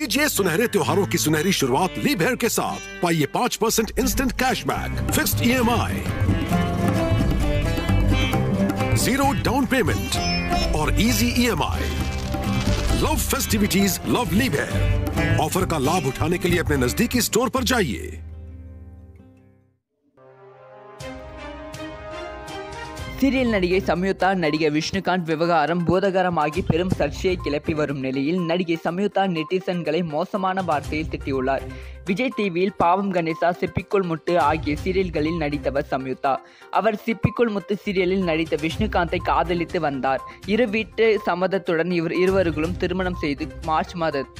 कीजिए सुनहरे त्योहारों की सुनहरी शुरुआत लीव हेयर के साथ। पाइए 5% instant cashback, fixed EMI, 0 down payment और easy EMI। Love festivities, love leave hair. Offer का लाभ उठाने के लिए अपने नजदीकी स्टोर पर जाइए। சீரியல் நடிகை சம்யுக்தா நடிகர் விஷ்ணுகாந்த் விவகாரம் பூதகரமாகி பெரும் சர்ச்சையை கிளப்பி வரும் நிலையில் நடிகை சம்யுக்தா நெட்டிசன்களை மோசமான வார்த்தையில் திட்டியுள்ளார். விஜய் டிவியில் பாவம் கணேசா, சிப்பிக்குள் முத்து ஆகிய சீரியல்களில் நடித்தவர் சம்யுக்தா. அவர் சிப்பிக்குள் முத்து சீரியலில் நடித்த விஷ்ணுகாந்தை காதலித்து வந்தார். இரு வீட்டு சம்மதத்துடன் இருவர்களும் திருமணம் செய்து மார்ச்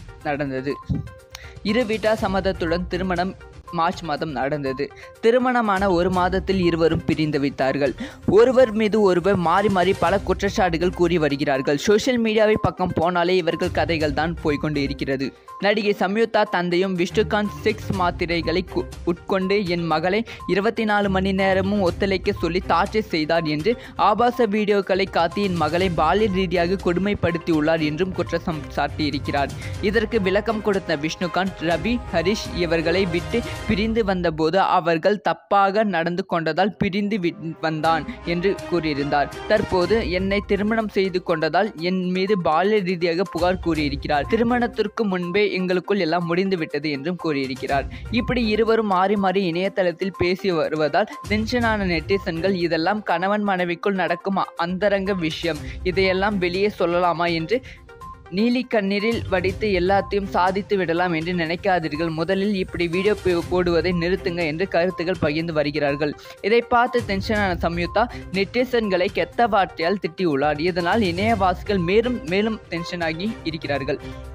மாதம் நடந்தது. திருமணமான ஒரு மாதத்தில் இருவரும் பிரிந்து விட்டார்கள். ஒருவர் மீது ஒருவர் மாறி மாறி பல குற்றச்சாட்டுகள் கூறி வருகிறார்கள். சோசியல் மீடியாவை பக்கம் போனாலே இவர்கள் கதைகள் தான் போய்கொண்டு இருக்கிறது. நடிகை சம்யுக்தா தந்தையும் விஷ்ணுகாந்த் செக்ஸ் மாத்திரைகளை உட்கொண்டு என் மகளை 24 மணி நேரமும் ஒத்துழைக்க சொல்லி டார்ச்சர் செய்தார் என்று ஆபாச வீடியோக்களை காட்டி என் மகளை பாலியல் ரீதியாக கொடுமைப்படுத்தியுள்ளார் என்றும் குற்றம் சாட்டியிருக்கிறார். இதற்கு விளக்கம் கொடுத்த விஷ்ணுகாந்த், ரவி, ஹரிஷ் இவர்களை விட்டு பிரிந்து வந்தபோது அவர்கள் தப்பாக நடந்து கொண்டதால் பிரிந்து வந்தான் என்று கூறியிருந்தார். தற்போது என்னை திருமணம் செய்து கொண்டதால் என் மீது பாலியல் ரீதியாக புகார் கூறியிருக்கிறார். திருமணத்திற்கு முன்பே எங்களுக்குள் எல்லாம் முடிந்து விட்டது என்றும் கூறியிருக்கிறார். இப்படி இருவரும் மாறி மாறி இணையதளத்தில் பேசி வருவதால் டென்ஷனான நெட்டிசன்கள் இதெல்லாம் கணவன் மனைவிக்குள் நடக்கும் அந்தரங்க விஷயம், இதையெல்லாம் வெளியே சொல்லலாமா என்று நீலி கண்ணீரில் வடித்து எல்லாத்தையும் சாதித்து விடலாம் என்று நினைக்காதீர்கள். முதலில் இப்படி வீடியோ போடுவதை நிறுத்துங்க என்று கருத்துக்கள் பகிர்ந்து வருகிறார்கள். இதை பார்த்து டென்ஷனான சம்யுக்தா நெட்டிசன்களை கெட்ட வார்த்தையால் திட்டியுள்ளார். இதனால் இணையவாசிகள் மேலும் மேலும் டென்ஷனாகி இருக்கிறார்கள்.